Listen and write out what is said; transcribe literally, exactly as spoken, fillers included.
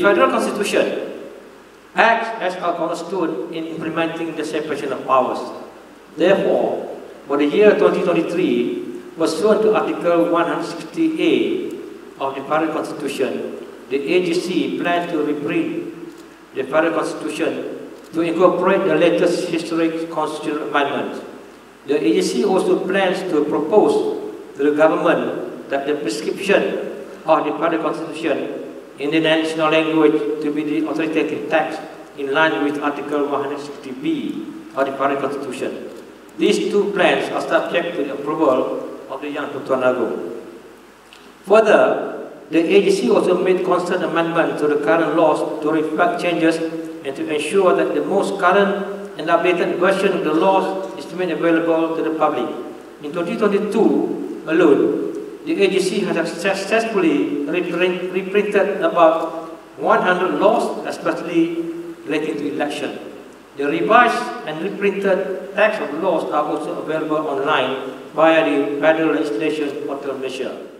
Federal Constitution acts as a cornerstone in implementing the separation of powers. Therefore, for the year twenty twenty-three, pursuant to Article one hundred sixty A of the Federal Constitution, the A G C plans to reprint the Federal Constitution to incorporate the latest historic constitutional amendment. The A G C also plans to propose to the government that the prescription of the Federal Constitution in the national language to be the authoritative text in line with Article one hundred sixty B of the Federal Constitution. These two plans are subject to the approval of the Yang Pertuan Agong. Further, the A G C also made constant amendments to the current laws to reflect changes and to ensure that the most current and updated version of the laws is made available to the public. In twenty twenty-two alone, the A G C has successfully reprint, reprinted about one hundred laws, especially relating to election. The revised and reprinted text of laws are also available online via the Federal Legislation Portal Malaysia.